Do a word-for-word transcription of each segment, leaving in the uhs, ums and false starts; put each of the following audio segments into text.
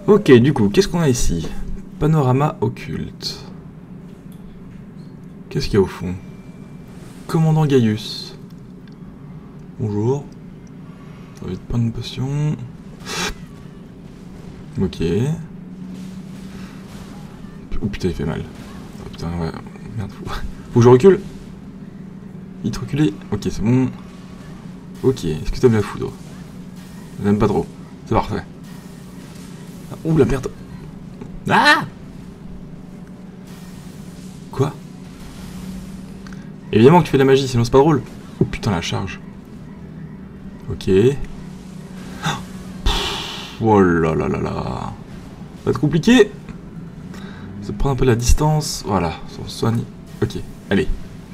Ok, du coup, qu'est-ce qu'on a ici? Panorama occulte. Qu'est-ce qu'il y a au fond? Commandant Gaius. Bonjour. Ça va être plein de potions. Ok. Oh putain, il fait mal. Oh putain, ouais. Merde, faut, faut que je recule. Il te reculé. Ok, c'est bon. Ok, est-ce que t'aimes la foudre? J'aime pas trop. C'est parfait. Ah, ouh la merde. Ah! Quoi? Évidemment que tu fais de la magie, sinon c'est pas drôle. Oh putain, la charge. Ok. Oh là là là là. Ça va être compliqué. Se prendre un peu la distance. Voilà, on se soigne. Ok, allez.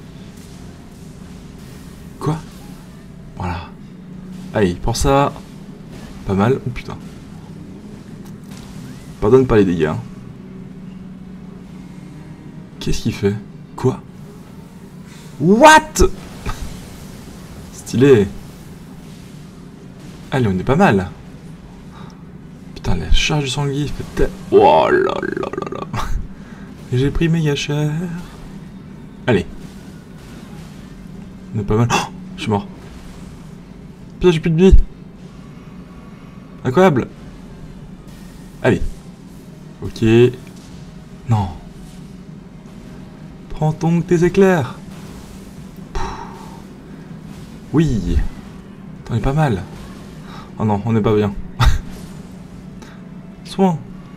Quoi? Voilà. Allez, pour ça. Pas mal. Oh putain. Pardonne pas les dégâts. Hein. Qu'est-ce qu'il fait? Quoi? What? Stylé. Allez, on est pas mal. Putain, la charge du sanglier fait tellement... Oh là là là là. J'ai pris méga cher. Allez. On est pas mal. Oh, je suis mort. Putain, j'ai plus de vie. Incroyable. Allez. Ok. Non. Prends donc tes éclairs. Pouh. Oui. T'en es pas mal. Oh non, on n'est pas bien. Soin.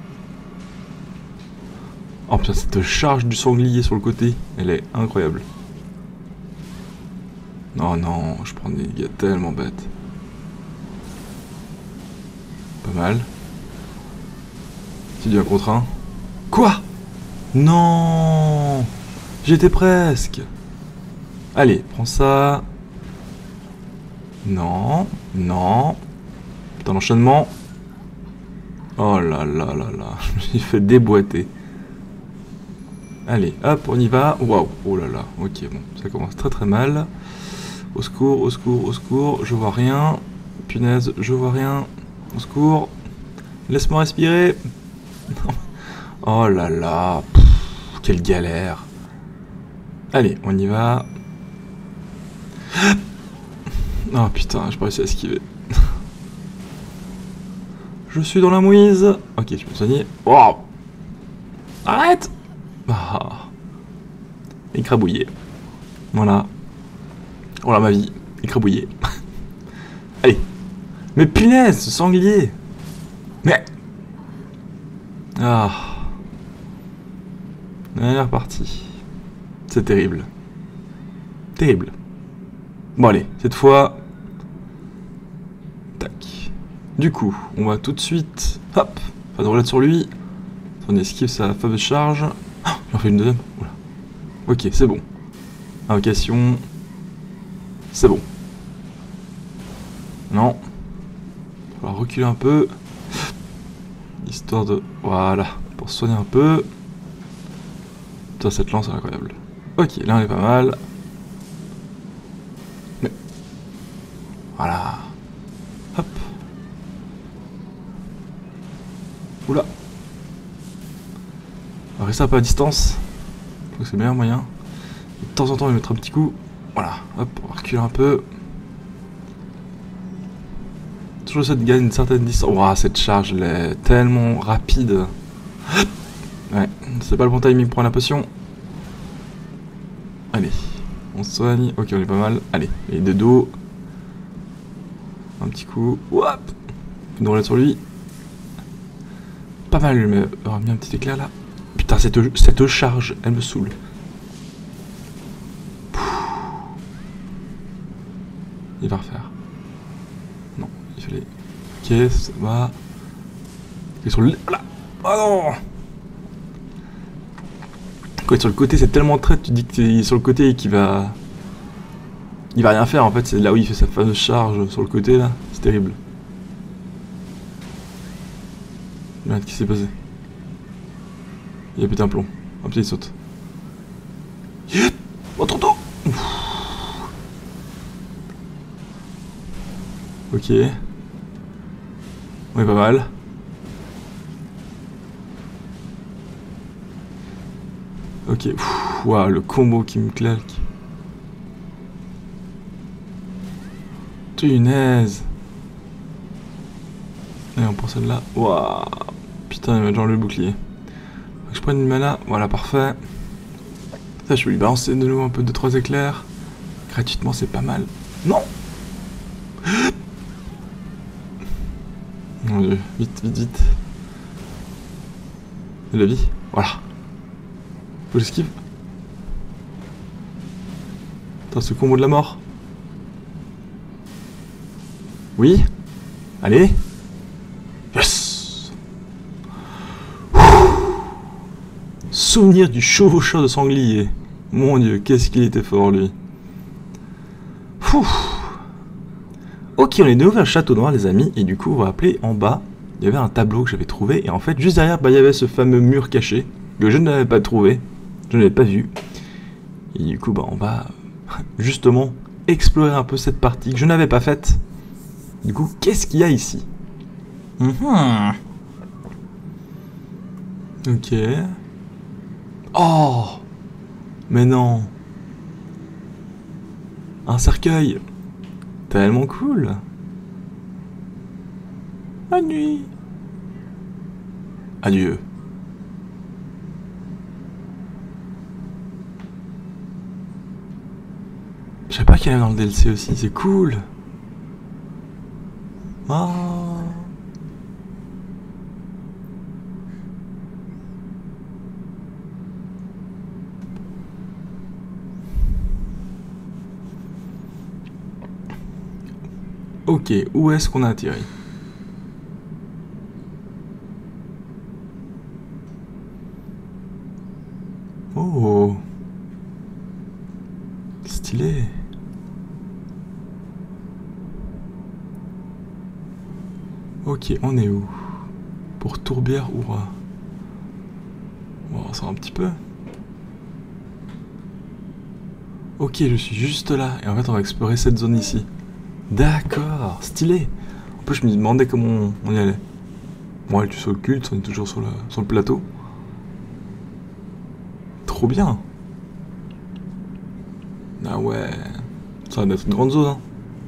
Oh putain, cette charge du sanglier sur le côté, elle est incroyable. Non, non, je prends des dégâts tellement bêtes. Pas mal. Tu dis un contre un. Quoi? Non. J'étais presque. Allez, prends ça. Non, non. Putain, l'enchaînement. Oh là là là là, je me suis fait déboîter. Allez, hop, on y va. Waouh, oh là là, ok, bon, ça commence très très mal. Au secours, au secours, au secours, je vois rien. Punaise, je vois rien. Au secours. Laisse-moi respirer. Oh là là, pff, quelle galère. Allez, on y va. Oh putain, j'ai pas réussi à esquiver. Je suis dans la mouise. Ok, je peux me soigner. Oh. Arrête. Ah. Écrabouillé. Voilà. Oh là, ma vie. Écrabouillé. Allez. Mais punaise, ce sanglier. Mais. Ah. Elle est repartie. C'est terrible. Terrible. Bon allez, cette fois... Tac. Du coup, on va tout de suite... Hop. Pas de roulade sur lui. On esquive sa fameuse charge. Oh, j'en fais une deuxième. Oula. Ok, c'est bon. Invocation. C'est bon. Non. On va reculer un peu. Histoire de... Voilà. Pour se soigner un peu. Putain, cette lance est incroyable. Ok, là on est pas mal. Mais... Voilà. Hop. Oula. On va rester un peu à distance. Je trouve que c'est le meilleur moyen. De temps en temps, on va mettre un petit coup. Voilà. Hop, on va reculer un peu. Toujours ça de gagner une certaine distance. Ouah, cette charge, elle est tellement rapide. Ouais, c'est pas le bon timing pour prendre la potion. Allez, on se soigne. Ok, on est pas mal. Allez, et de dos. Un petit coup. Hop. Une roulette sur lui. Pas mal, mais on aura mis un petit éclair là. Putain, cette, cette charge, elle me saoule. Il va refaire. Non, il fallait... Ok, ça va. Il est sur le... Là. Oh non. Quand il est sur le côté, c'est tellement traite, tu dis qu'il est sur le côté et qu'il va... Il va rien faire en fait, c'est là où il fait sa fameuse charge sur le côté là. C'est terrible. Merde, qu'est-ce qui s'est passé? Il a pété un plomb. Hop, il saute. Oh, trop tôt. Ok. On est pas mal. Ok, waouh, le combo qui me claque. Punaise. Et on prend celle-là. Waouh. Putain, il m'a genre le bouclier. Faut que je prenne une mana. Voilà, parfait. Ça, je vais lui balancer de nouveau un peu de trois éclairs. Gratuitement, c'est pas mal. Non. Mon dieu, vite, vite, vite. Et la vie. Voilà. Faut que j'esquive. Attends, ce combo de la mort. Oui. Allez. Yes. Souvenir du chevaucheur de sanglier. Mon dieu, qu'est-ce qu'il était fort lui. Fou. Ok, on est de nouveau vers le château noir les amis. Et du coup on va appeler en bas. Il y avait un tableau que j'avais trouvé. Et en fait juste derrière bah, il y avait ce fameux mur caché. Que je n'avais pas trouvé. Je n'avais pas vu. Et du coup bah, on va justement explorer un peu cette partie que je n'avais pas faite. Du coup qu'est-ce qu'il y a ici? Mmh. Ok. Oh. Mais non. Un cercueil. Tellement cool. La nuit. Adieu. Je sais pas qu'il y en a dans le D L C aussi, c'est cool. Ah. Ok, où est-ce qu'on a atterri? Oh, stylé. Ok, on est où? Pour Tourbière-Oura. Bon, on sort un petit peu. Ok, je suis juste là. Et en fait, on va explorer cette zone ici. D'accord, stylé. En plus, je me demandais comment on y allait. Bon, elle tue sur le culte, on est toujours sur le, sur le plateau. Trop bien. Ah ouais. Ça va être une grande zone, hein.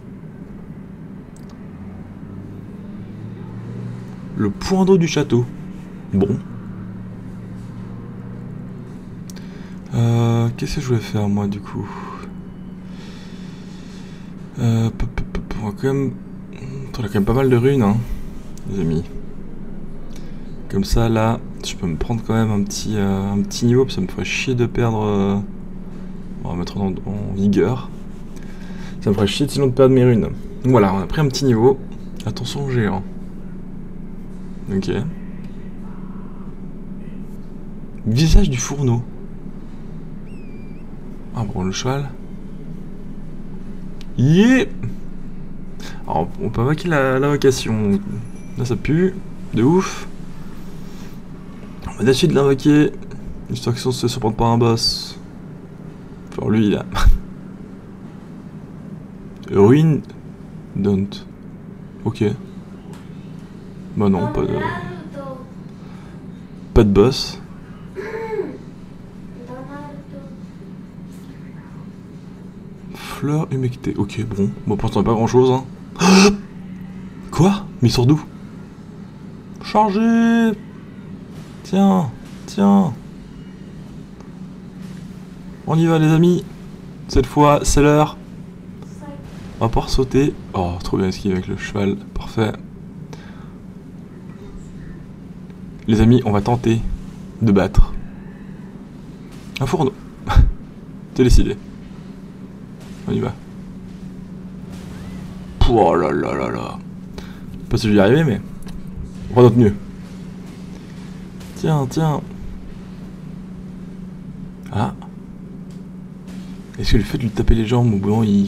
Le point d'eau du château. Bon. Euh, Qu'est-ce que je voulais faire, moi, du coup euh, On va quand même... On a quand même pas mal de runes, hein, les amis. Comme ça, là, je peux me prendre quand même un petit, euh, un petit niveau, parce que ça me ferait chier de perdre... Euh... On va mettre en, en vigueur. Ça me ferait chier sinon de perdre mes runes. Donc voilà, on a pris un petit niveau. Attention au géant. Ok. Visage du fourneau. Ah bon, le cheval. Yeah. Alors, on peut invoquer la, la vocation. Là, ça pue. De ouf. On va décider de l'invoquer. Histoire qu'ils se surprendre par un boss. Genre lui, là. Ruin. Don't. Ok. Bah non, pas de... Pas de boss. Fleur humectée. Ok, bon. Bon, pour l'instant, pas grand chose, hein. Quoi? Mais il sort d'où? Chargé. Tiens, tiens. On y va, les amis. Cette fois, c'est l'heure. On va pouvoir sauter. Oh, trop bien esquive avec le cheval. Parfait. Les amis, on va tenter de battre un fourneau. T'es décidé. On y va. Oh là là là là. Je sais pas si je vais y arriver, mais on va notre mieux. Tiens, tiens. Ah. Est-ce que le fait de lui taper les jambes au bout d'un moment, il...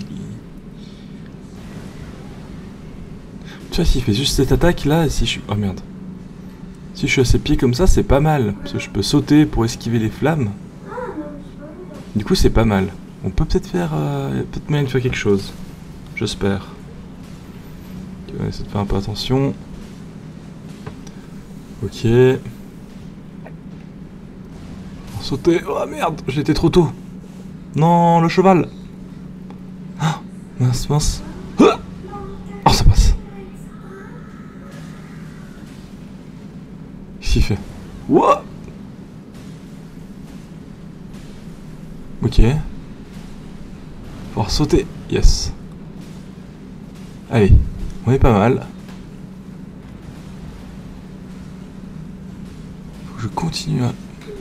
Tu vois, s'il fait juste cette attaque là, si je suis... Oh merde. Si je suis à ses pieds comme ça, c'est pas mal. Parce que je peux sauter pour esquiver les flammes. Du coup, c'est pas mal. On peut peut-être faire... Euh, peut-être moyen de faire quelque chose. J'espère. On va essayer de faire un peu attention. Ok. sauter. Oh merde, j'ai été trop tôt. Non, le cheval. Ah, mince, mince. Ah, oh, ça passe. Qu'est-ce qu'il fait? Wouah. Ok. Pouvoir sauter. Yes. Allez, on est pas mal. Faut que je continue à...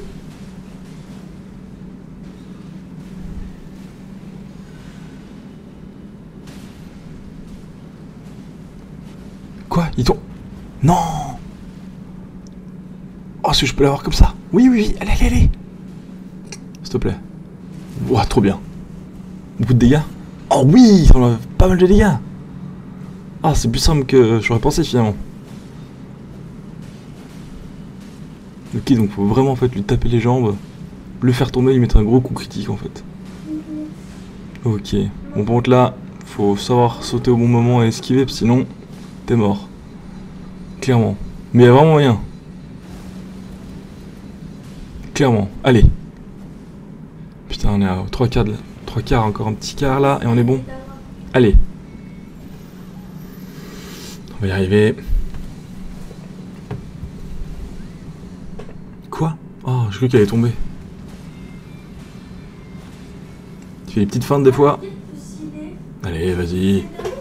Quoi? Il tombe? Non! Oh, est-ce que je peux l'avoir comme ça? Oui, oui, oui, allez, allez, allez! S'il te plaît. Ouah, trop bien. Beaucoup de dégâts? Oh oui, ça enlève pas mal de dégâts! Ah, c'est plus simple que j'aurais pensé finalement. Ok, donc faut vraiment en fait lui taper les jambes, le faire tomber, lui mettre un gros coup critique en fait. Ok, bon par contre là, faut savoir sauter au bon moment et esquiver, sinon t'es mort. Clairement. Mais il y a vraiment moyen. Clairement, allez. Putain, on est à trois quarts, de... trois quarts, encore un petit quart là, et on est bon. Allez. On va y arriver. Quoi? Oh, j'ai cru qu'elle allait tomber. Tu fais des petites feintes des fois? Allez, vas-y.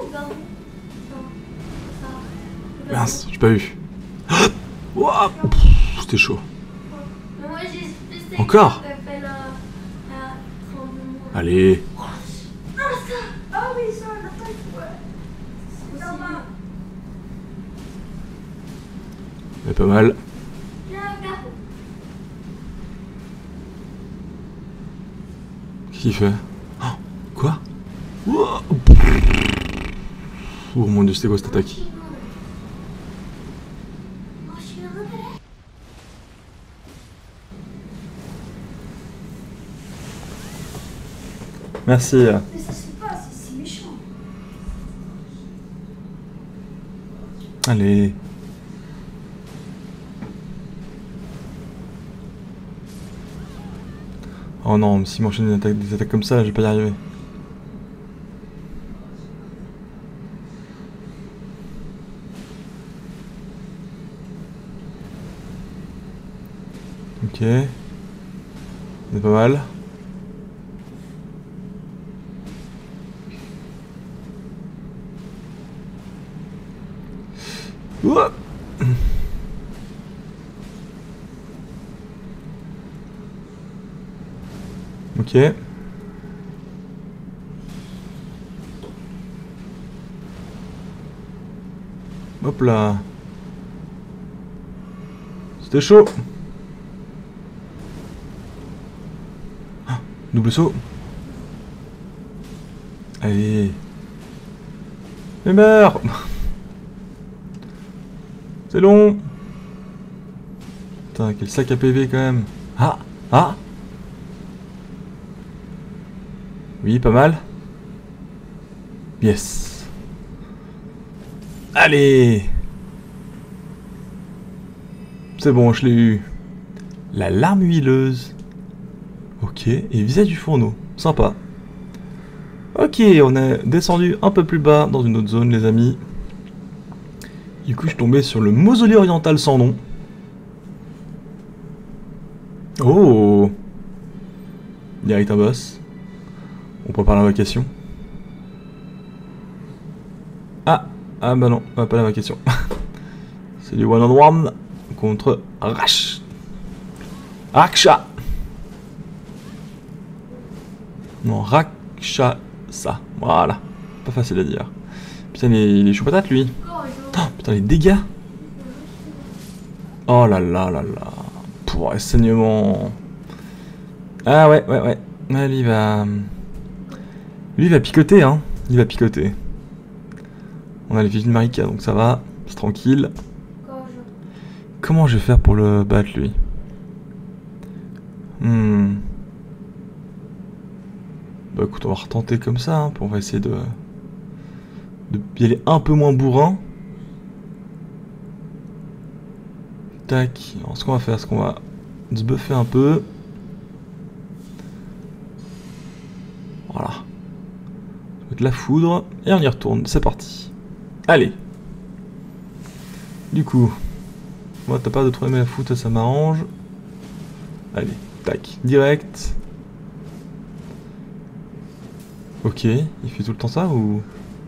Mince, j'ai pas vu. Wow, c'était chaud. Encore? Allez. Mais pas mal. Qu'est-ce qu'il fait? Oh, quoi? Oh mon dieu, c'était quoi cette attaque? Merci. Mais ça se fait pas, c'est méchant. Allez. Oh non, s'il m'enchaîne des attaques, des attaques comme ça, je vais pas y arriver. Ok. C'est pas mal. Ouah. Ok. Hop là. C'était chaud. Ah, double saut. Allez. Mais meurs. C'est long. Putain, quel sac à P V quand même. Ah. Ah. Oui, pas mal. Yes. Allez. C'est bon, je l'ai eu. La lame huileuse. Ok, et visage du fourneau. Sympa. Ok, on est descendu un peu plus bas dans une autre zone, les amis. Du coup, je suis tombé sur le mausolée oriental sans nom. Oh. Direct un boss. On prépare l'invocation. Ah. Ah bah non, pas l'invocation. C'est du one on one contre Rash. Raksha. Non, Raksha. Ça. Voilà. Pas facile à dire. Putain, il est chaud patate lui. Oh, putain, les dégâts. Oh là là là là. Pour un saignement. Ah ouais, ouais, ouais. Ouais, lui il va... Lui il va picoter, hein. Il va picoter. On a le vigiles Marika, donc ça va. C'est tranquille. Comment je vais faire pour le battre, lui? Hmm. Bah écoute, on va retenter comme ça, hein, pour on va essayer de... de y aller un peu moins bourrin. Tac. Alors ce qu'on va faire, c'est qu'on va se buffer un peu. de la foudre, et on y retourne, c'est parti. Allez. Du coup, moi t'as pas de trop aimé la foudre, ça m'arrange. Allez, tac, direct. Ok, il fait tout le temps ça ou...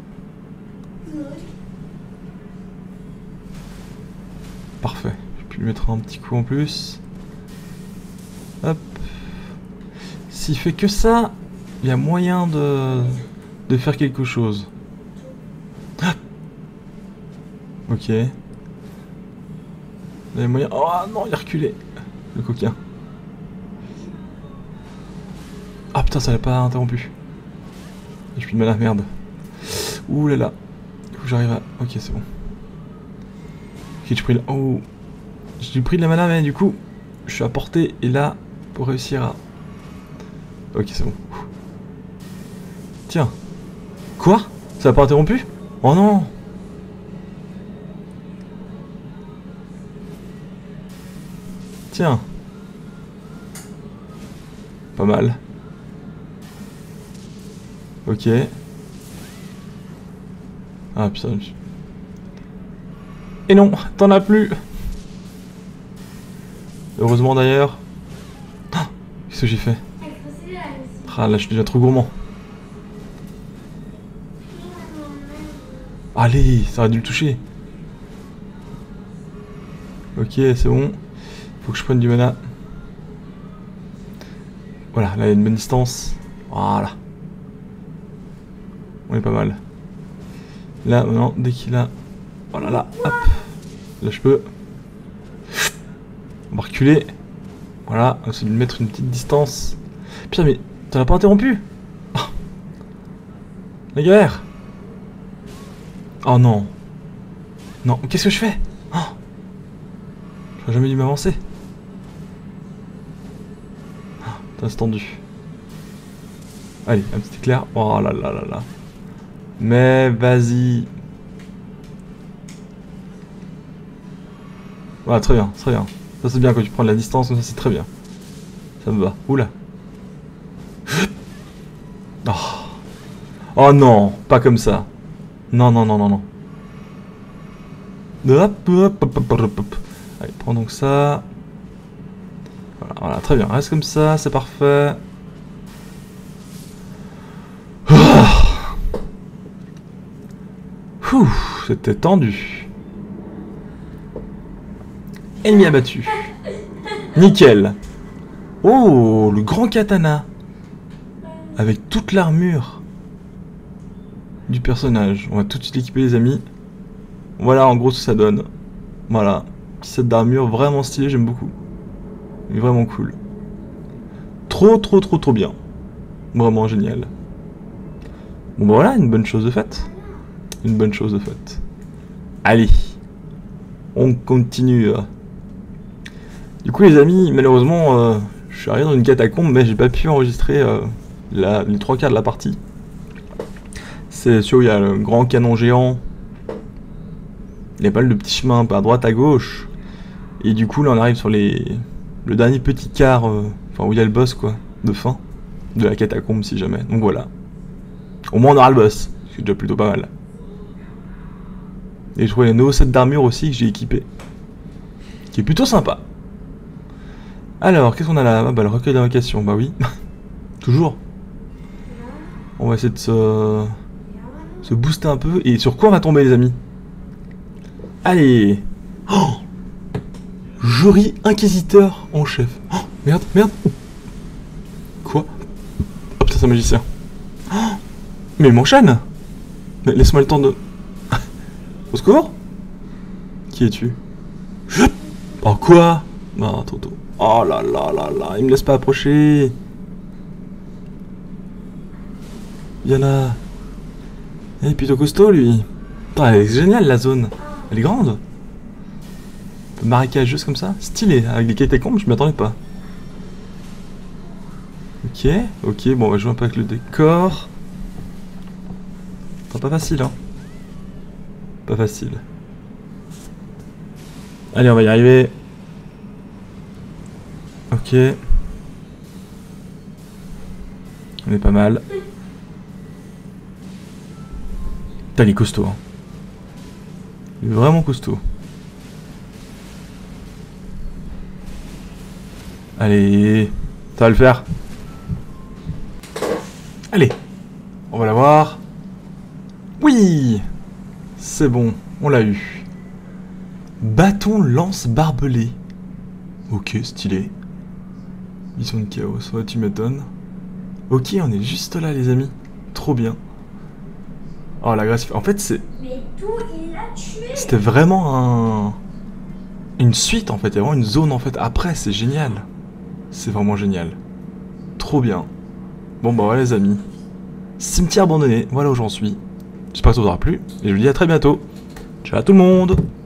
Parfait, je peux lui mettre un petit coup en plus. Hop. S'il fait que ça, il y a moyen de, de faire quelque chose. Ah, ok. Il y a moyen... Oh non, il a reculé. Le coquin. Ah putain, ça l'a pas interrompu. Je suis de mal à merde. Ouh là là. Faut que j'arrive à... Ok, c'est bon. Ok, j'ai pris la... Oh. J'ai pris de la mana, mais du coup, je suis à portée. Et là, pour réussir à... Ok, c'est bon. Tiens. Quoi? Ça n'a pas interrompu? Oh non! Tiens. Pas mal. Ok. Ah putain. Et non, t'en as plus. Heureusement d'ailleurs. Ah, qu'est-ce que j'ai fait? Ah là, je suis déjà trop gourmand. Allez, ça aurait dû le toucher. Ok, c'est bon. Faut que je prenne du mana. Voilà, là il y a une bonne distance. Voilà. On est pas mal. Là, maintenant, dès qu'il a... Oh là là, hop. Là, je peux... On va reculer. Voilà, on va essayer de lui mettre une petite distance. Putain, mais t'en as pas interrompu? Oh. La galère. Oh non. Non, qu'est-ce que je fais? Oh. J'aurais jamais dû m'avancer. Oh, putain, c'est tendu. Allez, un petit éclair. Oh là là là là. Mais vas-y. Voilà, très bien, très bien. Ça c'est bien quand tu prends de la distance, comme ça c'est très bien. Ça me va. Oula. Oh. Oh non, pas comme ça. Non, non, non, non, non. Hop, hop, hop, hop, hop, hop. Allez, prends donc ça. Voilà, voilà, très bien. Reste comme ça, c'est parfait. Ouh, c'était tendu. Ennemi abattu. Nickel. Oh, le grand katana. Avec toute l'armure du personnage. On va tout de suite l'équiper, les amis. Voilà en gros ce que ça donne. Voilà. Petit set d'armure vraiment stylé, j'aime beaucoup. Il est vraiment cool. Trop, trop, trop, trop bien. Vraiment génial. Bon bah voilà, une bonne chose de faite. Une bonne chose de faite. Allez. On continue. Du coup les amis, malheureusement, euh, je suis arrivé dans une catacombe, mais j'ai pas pu enregistrer euh, la, les trois quarts de la partie. C'est sûr, il y a le grand canon géant. Il y a pas mal de petits chemins à droite, à gauche. Et du coup là on arrive sur les le dernier petit quart, euh, enfin où il y a le boss quoi, de fin. De la catacombe si jamais. Donc voilà. Au moins on aura le boss. C'est déjà plutôt pas mal. Et je trouve un nouveau set d'armure aussi que j'ai équipé. Qui est plutôt sympa. Alors, qu'est-ce qu'on a là? Ah bah le recueil d'invocation, bah oui. Toujours. On va essayer de se... se booster un peu. Et sur quoi on va tomber les amis? Allez. Oh, Jory Inquisiteur en chef. Oh, merde, merde. Quoi? Oh putain, c'est un magicien. Oh, mais il m'enchaîne. Mais laisse-moi le temps de... Au secours? Qui es-tu? Oh quoi? Non, Toto. Oh là là là là, il me laisse pas approcher. Viens là. Il est plutôt costaud lui. Putain, elle est géniale la zone. Elle est grande. Un peu marécageuse comme ça. Stylé, avec des catacombes, je m'y attendais pas. Ok, ok, bon on va jouer un peu avec le décor. C'est pas facile hein. Pas facile. Allez, on va y arriver. Ok. On est pas mal. Putain, il est costaud. Hein. Il est vraiment costaud. Allez, ça va le faire. Allez, on va la voir. Oui, c'est bon, on l'a eu. Bâton lance barbelé. Ok, stylé. Mission de chaos, ouais, tu m'étonnes. Ok, on est juste là, les amis. Trop bien. Oh, la grâce. En fait, c'est. Mais d'où il l'a tué? C'était vraiment un. Une suite, en fait. Il y a vraiment une zone, en fait. Après, c'est génial. C'est vraiment génial. Trop bien. Bon, bah voilà, les amis. Cimetière abandonné, voilà où j'en suis. J'espère que ça vous aura plu. Et je vous dis à très bientôt. Ciao à tout le monde.